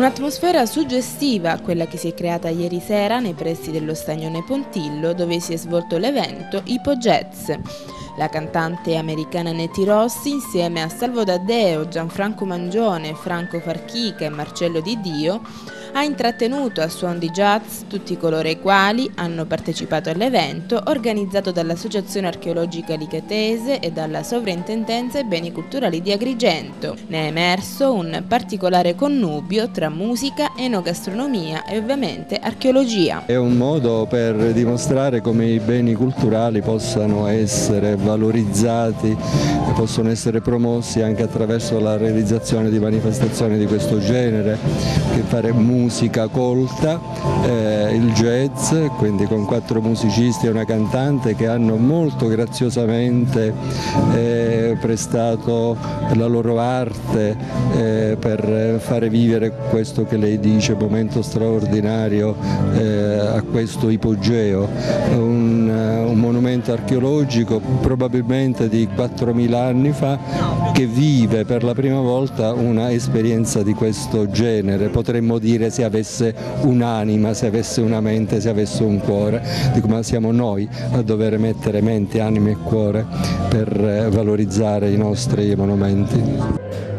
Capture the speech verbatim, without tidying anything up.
Un'atmosfera suggestiva, quella che si è creata ieri sera nei pressi dello Staglione Pontillo, dove si è svolto l'evento Ipo Jazz. La cantante americana Nettie Rossi, insieme a Salvo D'Addeo, Gianfranco Mangione, Franco Farchica e Marcello Di Dio, ha intrattenuto a suon di jazz tutti coloro i quali hanno partecipato all'evento organizzato dall'Associazione Archeologica Licatese e dalla Sovrintendenza ai Beni Culturali di Agrigento. Ne è emerso un particolare connubio tra musica, enogastronomia e ovviamente archeologia. È un modo per dimostrare come i beni culturali possano essere valorizzati e possono essere promossi anche attraverso la realizzazione di manifestazioni di questo genere, che fare musica colta, eh, il jazz, quindi con quattro musicisti e una cantante che hanno molto graziosamente eh, prestato la loro arte eh, per fare vivere questo che lei dice, momento straordinario eh, a questo ipogeo, un, un monumento archeologico probabilmente di quattromila anni fa che vive per la prima volta una esperienza di questo genere, potremmo dire se avesse un'anima, se avesse una mente, se avesse un cuore. Dico, ma siamo noi a dover mettere mente, anima e cuore per valorizzare i nostri monumenti.